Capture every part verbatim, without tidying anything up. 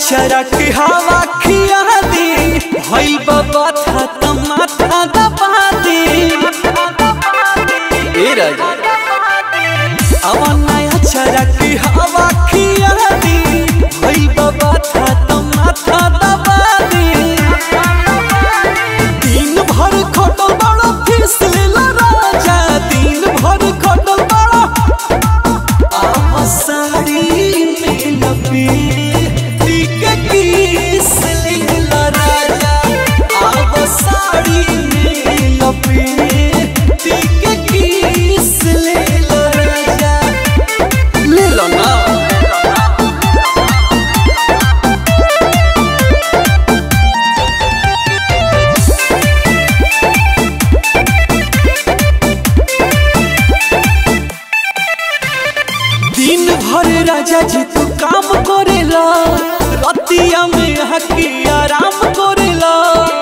अक्षरा के हवा खिया दी भई बाबा था तमाथा दबा दी ए राजा अवना अक्षरा के हवा खिया दी भई बाबा था तमाथा दबा दी दिन भर खटल बड़ा फिसलेला राजा दिन भर खटल बड़ा आ साड़ी में लपे राजा जी तू काम करेला रतिया में हकी आराम करेला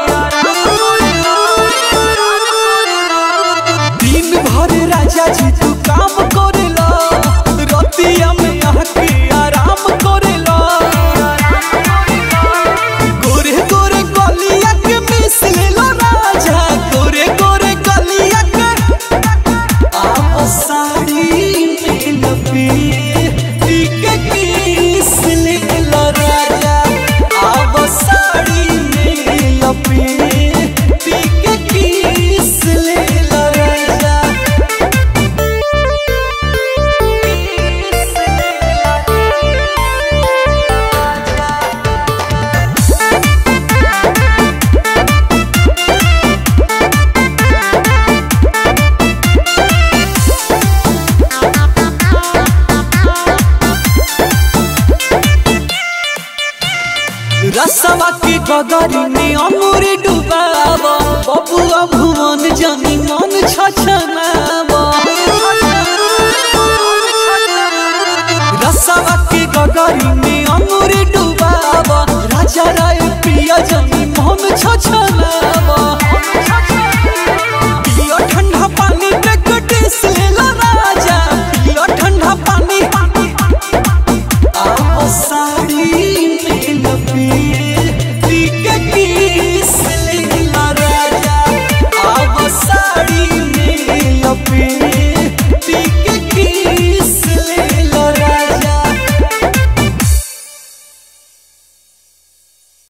दिन भर राजा जी तू काम करेला रतिया में हकी आराम करेला गोरे गोरे गलिया के मिस लेला राजा गोरे गोरे गलिया के आ साड़ी में लपे रसवा की गगरी में अमूरी डुबावा बबुआ